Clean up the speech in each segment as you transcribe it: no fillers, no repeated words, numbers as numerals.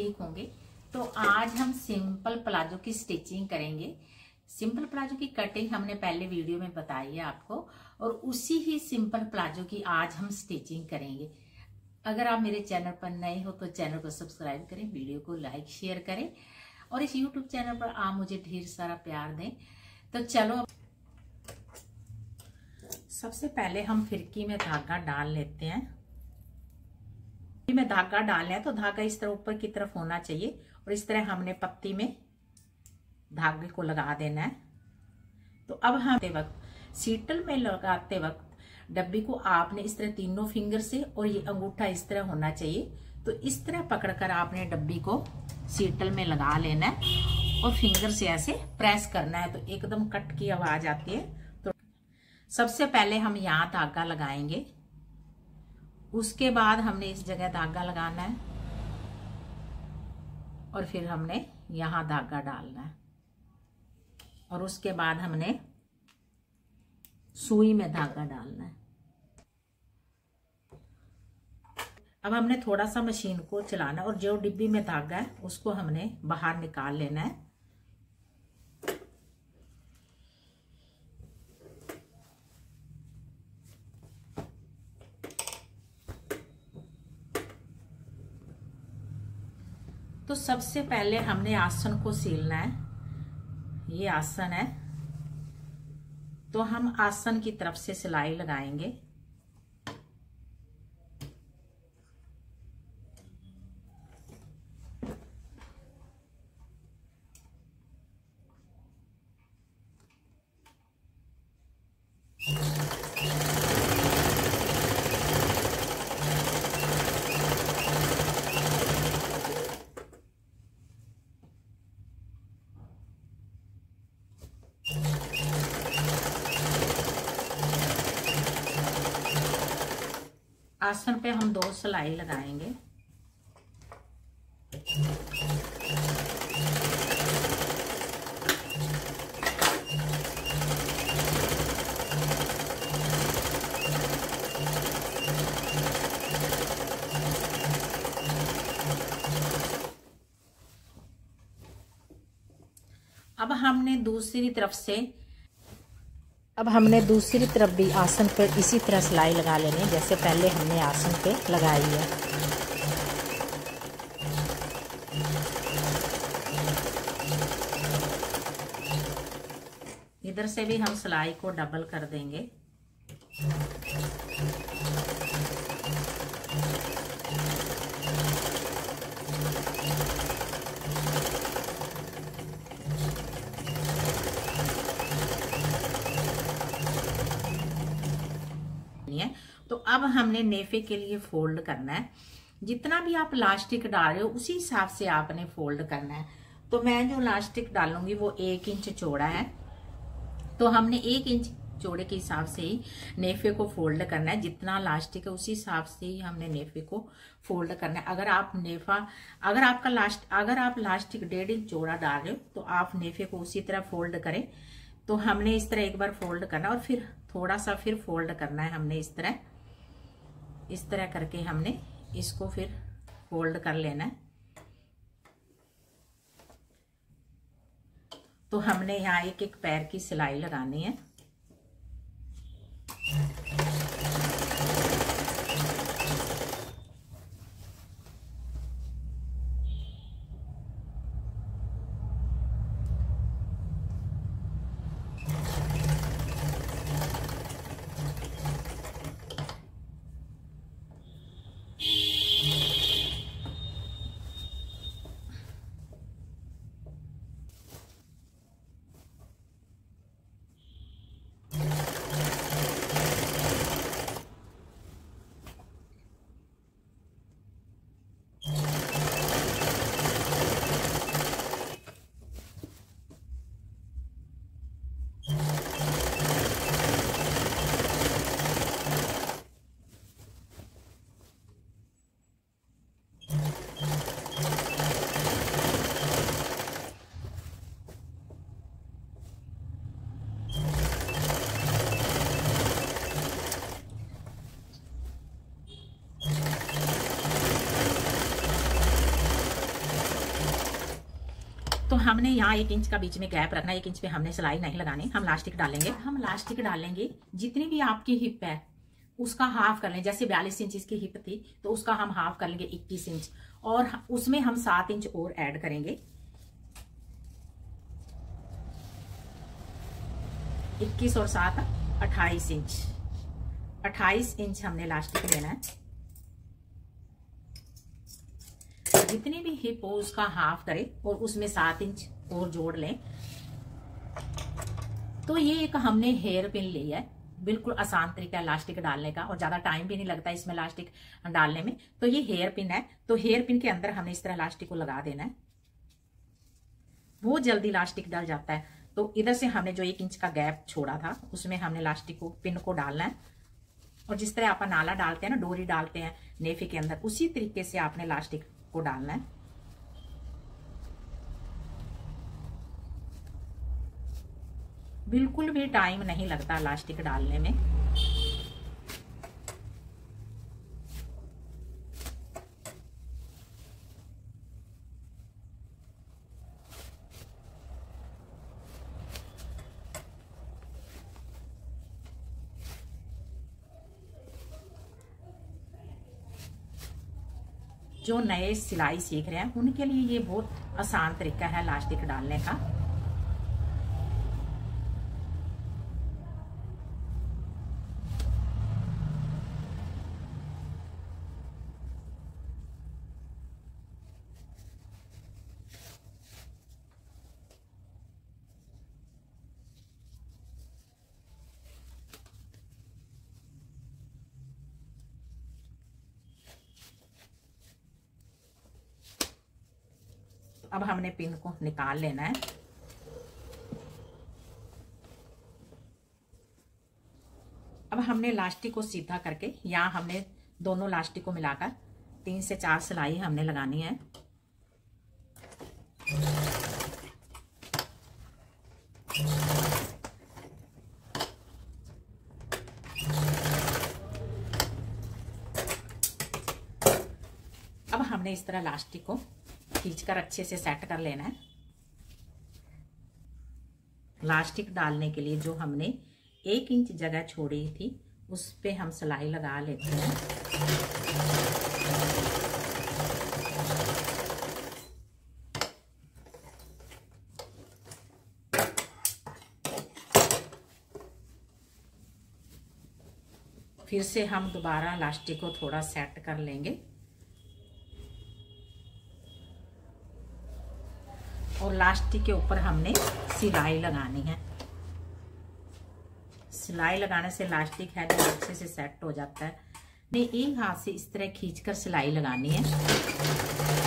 ठीक होंगे। तो आज हम सिंपल प्लाजो की स्टिचिंग करेंगे। सिंपल प्लाजो की कटिंग हमने पहले वीडियो में बताई है आपको, और उसी ही सिंपल प्लाजो की आज हम स्टिचिंग करेंगे। अगर आप मेरे चैनल पर नए हो तो चैनल को सब्सक्राइब करें, वीडियो को लाइक शेयर करें, और इस यूट्यूब चैनल पर आप मुझे ढेर सारा प्यार दें। तो चलो, सबसे पहले हम फिरकी में धागा डाल लेते हैं। में धागा डालना है तो धागा इस तरह ऊपर की तरफ होना चाहिए, और इस तरह हमने पत्ती में धागे को लगा देना है। तो अब हम वक्त सीटल में लगाते वक्त डब्बी को आपने इस तरह तीनों फिंगर से, और ये अंगूठा इस तरह होना चाहिए, तो इस तरह पकड़कर आपने डब्बी को सीटल में लगा लेना है और फिंगर से ऐसे प्रेस करना है, तो एकदम कट की आवाज आती है। तो सबसे पहले हम यहाँ धागा लगाएंगे, उसके बाद हमने इस जगह धागा लगाना है, और फिर हमने यहां धागा डालना है, और उसके बाद हमने सुई में धागा डालना है। अब हमने थोड़ा सा मशीन को चलाना है, और जो डिब्बी में धागा है उसको हमने बाहर निकाल लेना है। तो सबसे पहले हमने आसन को सीलना है। ये आसन है, तो हम आसन की तरफ से सिलाई लगाएंगे। आसन पे हम 2 सिलाई लगाएंगे। अब हमने दूसरी तरफ भी आसन पर इसी तरह सिलाई लगा लेनी है, जैसे पहले हमने आसन पे लगाई है। इधर से भी हम सिलाई को डबल कर देंगे। तो अब हमने नेफे के लिए फोल्ड करना है। जितना भी आप इलास्टिक डाल रहे हो उसी हिसाब से आपने फोल्ड करना है। तो मैं जो इलास्टिक डालूंगी वो 1 इंच चौड़ा है, तो हमने 1 इंच चौड़े के हिसाब से ही नेफे को फोल्ड करना है। जितना इलास्टिक है उसी हिसाब से ही हमने नेफे को फोल्ड करना है। अगर आप इलास्टिक 1.5 इंच चौड़ा डाल रहे हो तो आप नेफे को उसी तरह फोल्ड करें। तो हमने इस तरह एक बार फोल्ड करना, और फिर थोड़ा सा फिर फोल्ड करना है। हमने इस तरह करके हमने इसको फिर फोल्ड कर लेना है। तो हमने यहाँ एक पैर की सिलाई लगानी है। तो हमने यहाँ 1 इंच का बीच में गैप रखना, 1 इंच पे हमने सिलाई नहीं लगानी, हम लास्टिक डालेंगे। हम लास्टिक डालेंगे, जितनी भी आपकी हिप है उसका हाफ कर लें। जैसे 42 इंच इसकी हिप थी तो उसका हम हाफ कर लेंगे 21 इंच, और उसमें हम 7 इंच और ऐड करेंगे। 21 और 7 28 इंच, 28 इंच हमने लास्टिक लेना है। जितनी भी हिप हो उसका हाफ करें और उसमें 7 इंच और जोड़ लें। तो ये एक हमने हेयर पिन ली है, बिल्कुल आसान तरीका है लास्टिक डालने का और ज्यादा टाइम भी नहीं लगता इसमें लास्टिक डालने में। तो ये हेयर पिन है, तो हेयर पिन के अंदर हमने इस तरह लास्टिक को लगा देना है, बहुत जल्दी लास्टिक डल जाता है। तो इधर से हमने जो 1 इंच का गैप छोड़ा था उसमें हमने लास्टिक को, पिन को डालना है, और जिस तरह आप नाला डालते हैं ना, डोरी डालते हैं नेफे के अंदर, उसी तरीके से आपने लास्टिक को डालना है। बिल्कुल भी टाइम नहीं लगता लास्टिक डालने में। जो नए सिलाई सीख रहे हैं उनके लिए ये बहुत आसान तरीका है लास्टिक डालने का। अब हमने पिन को निकाल लेना है। अब हमने लास्टिक को सीधा करके यहाँ हमने दोनों लास्टिक को मिलाकर 3 से 4 सिलाई हमने लगानी है। अब हमने इस तरह लास्टिक को खींचकर अच्छे से सेट कर लेना है। लास्टिक डालने के लिए जो हमने 1 इंच जगह छोड़ी थी उस पे हम सिलाई लगा लेते हैं। फिर से हम दोबारा लास्टिक को थोड़ा सेट कर लेंगे और लास्टिक के ऊपर हमने सिलाई लगानी है। सिलाई लगाने से लास्टिक है जो अच्छे से सेट हो जाता है। नहीं, एक हाथ से इस तरह खींचकर सिलाई लगानी है।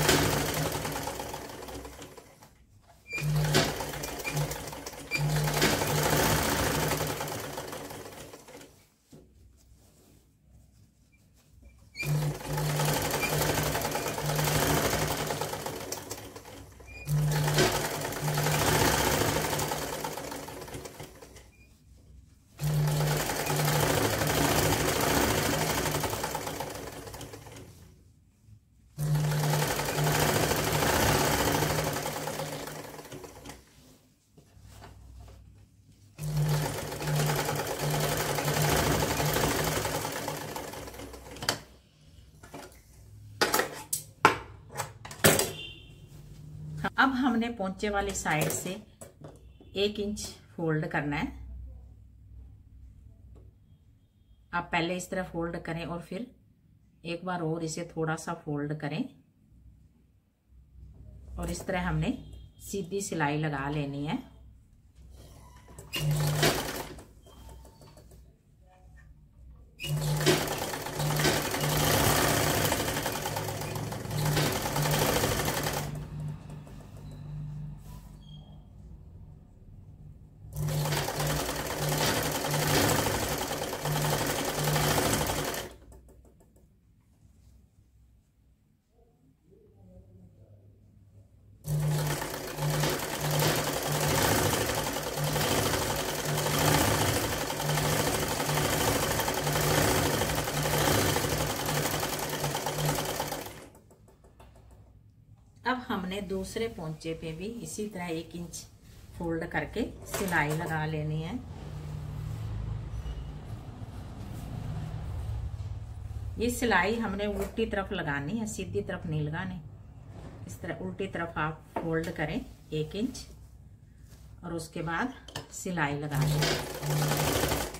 अब हमने पोंचे वाली साइड से 1 इंच फोल्ड करना है। आप पहले इस तरह फोल्ड करें और फिर एक बार और इसे थोड़ा सा फोल्ड करें और इस तरह हमने सीधी सिलाई लगा लेनी है। अब हमने दूसरे पोंचे पे भी इसी तरह 1 इंच फोल्ड करके सिलाई लगा लेनी है। ये सिलाई हमने उल्टी तरफ लगानी है, सीधी तरफ नहीं लगानी। इस तरह उल्टी तरफ आप फोल्ड करें 1 इंच और उसके बाद सिलाई लगा दें।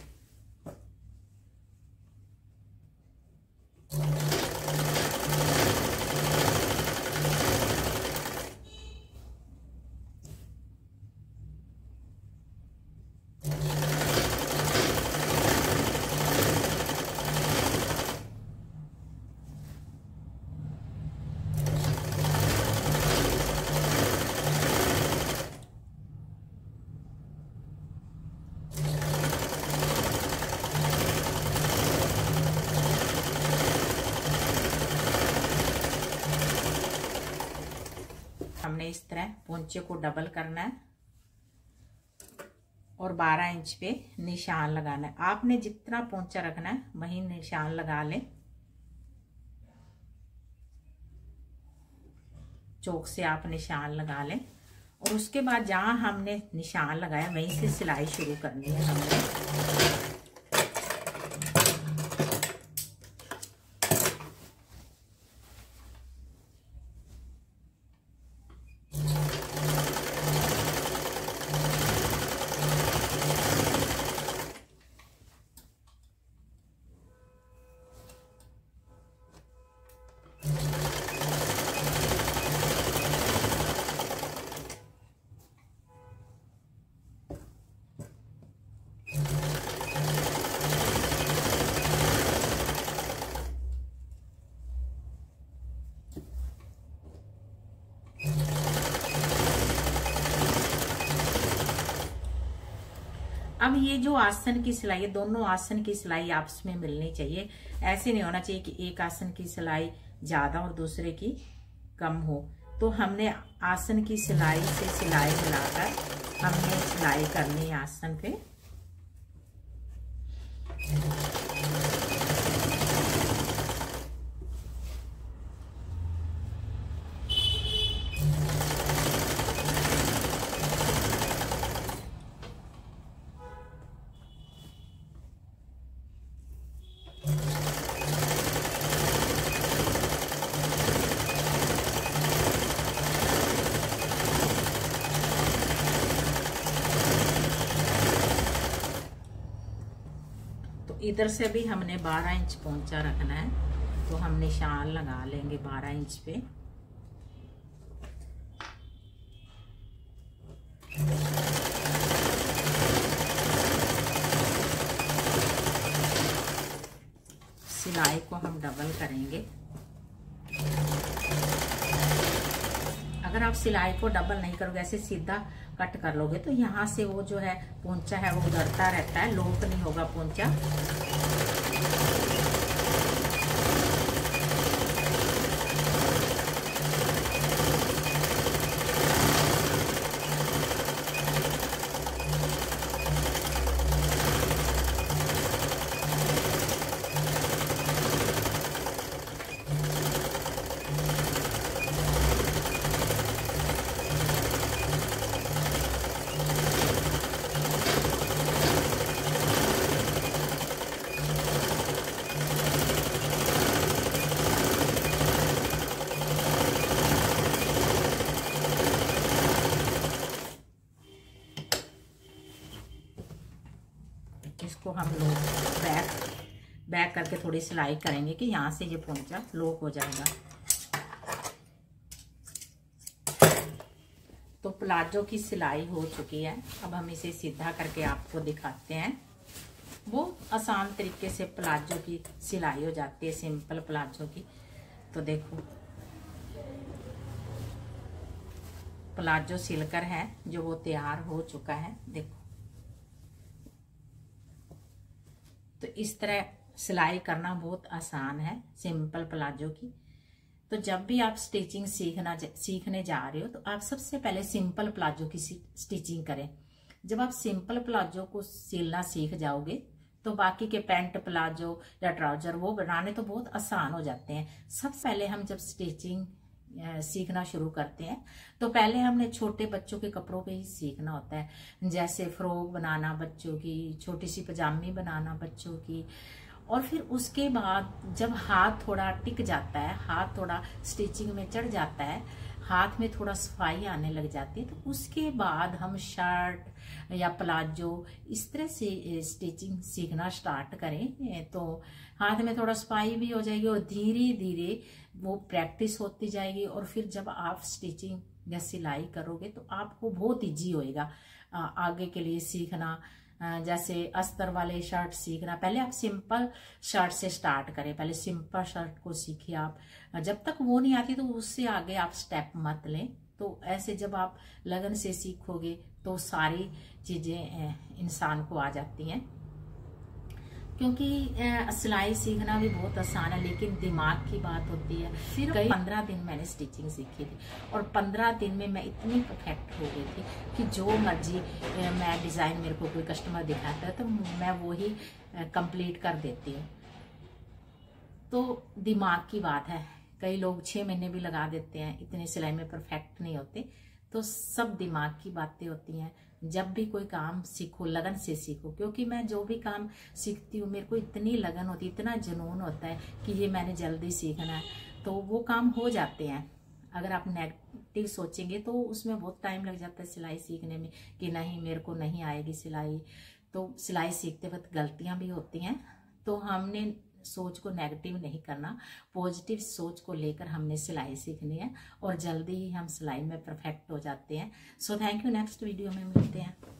हमने इस तरह पोंचे को डबल करना है और 12 इंच पे निशान लगाना है। आपने जितना पोंचा रखना है वहीं निशान लगा लें। चौक से आप निशान लगा लें और उसके बाद जहां हमने निशान लगाया वहीं से सिलाई शुरू करनी है हमने। अब ये जो आसन की सिलाई है, दोनों आसन की सिलाई आपस में मिलनी चाहिए। ऐसे नहीं होना चाहिए कि एक आसन की सिलाई ज्यादा और दूसरे की कम हो। तो हमने आसन की सिलाई से सिलाई मिलाकर हमने सिलाई करनी है आसन पे। इधर से भी हमने 12 इंच पोंचा रखना है, तो हम निशान लगा लेंगे 12 इंच पे। सिलाई को हम डबल करेंगे। अगर आप सिलाई को डबल नहीं करोगे, ऐसे सीधा कट कर लोगे तो यहाँ से वो जो है पोंचा है वो उधरता रहता है, लोप नहीं होगा पोंचा। इसको हम लोग बैक करके थोड़ी सिलाई करेंगे कि यहाँ से ये पोंचा लोक हो जाएगा। तो प्लाजो की सिलाई हो चुकी है। अब हम इसे सीधा करके आपको दिखाते हैं। वो आसान तरीके से प्लाजो की सिलाई हो जाती है, सिंपल प्लाजो की। तो देखो प्लाजो सिलकर है जो वो तैयार हो चुका है। देखो तो इस तरह सिलाई करना बहुत आसान है सिंपल प्लाजो की। तो जब भी आप स्टिचिंग सीखने जा रहे हो तो आप सबसे पहले सिंपल प्लाजो की स्टिचिंग करें। जब आप सिंपल प्लाजो को सिलना सीख जाओगे तो बाकी के पैंट प्लाजो या ट्राउजर वो बनाने तो बहुत आसान हो जाते हैं। सबसे पहले हम जब स्टिचिंग सीखना शुरू करते हैं तो पहले हमने छोटे बच्चों के कपड़ों पे ही सीखना होता है, जैसे फ्रॉक बनाना बच्चों की, छोटी सी पजामी बनाना बच्चों की। और फिर उसके बाद जब हाथ थोड़ा टिक जाता है, हाथ थोड़ा स्टिचिंग में चढ़ जाता है, हाथ में थोड़ा सफाई आने लग जाती है, तो उसके बाद हम शर्ट या प्लाजो इस तरह से स्टिचिंग सीखना स्टार्ट करें तो हाथ में थोड़ा सफाई भी हो जाएगी और धीरे धीरे वो प्रैक्टिस होती जाएगी। और फिर जब आप स्टिचिंग या सिलाई करोगे तो आपको बहुत इजी होएगा आगे के लिए सीखना। जैसे अस्तर वाले शर्ट सीखना, पहले आप सिंपल शर्ट से स्टार्ट करें, पहले सिंपल शर्ट को सीखिए आप। जब तक वो नहीं आती तो उससे आगे आप स्टेप मत लें। तो ऐसे जब आप लगन से सीखोगे तो सारी चीजें इंसान को आ जाती हैं। क्योंकि सिलाई सीखना भी बहुत आसान है, लेकिन दिमाग की बात होती है। फिर 15 दिन मैंने स्टिचिंग सीखी थी और 15 दिन में मैं इतनी परफेक्ट हो गई थी कि जो मर्जी मैं डिजाइन मेरे को कोई कस्टमर दिखाता है तो मैं वो ही कंप्लीट कर देती हूँ। तो दिमाग की बात है, कई लोग 6 महीने भी लगा देते हैं, इतने सिलाई में परफेक्ट नहीं होते। तो सब दिमाग की बातें होती हैं। जब भी कोई काम सीखो लगन से सीखो, क्योंकि मैं जो भी काम सीखती हूँ मेरे को इतनी लगन होती है, इतना जुनून होता है कि ये मैंने जल्दी सीखना है, तो वो काम हो जाते हैं। अगर आप नेगेटिव सोचेंगे तो उसमें बहुत टाइम लग जाता है सिलाई सीखने में कि नहीं मेरे को नहीं आएगी सिलाई। तो सिलाई सीखते वक्त गलतियां भी होती हैं, तो हमने सोच को नेगेटिव नहीं करना, पॉजिटिव सोच को लेकर हमने सिलाई सीखनी है और जल्दी ही हम सिलाई में परफेक्ट हो जाते हैं। So thank you, next video में मिलते हैं।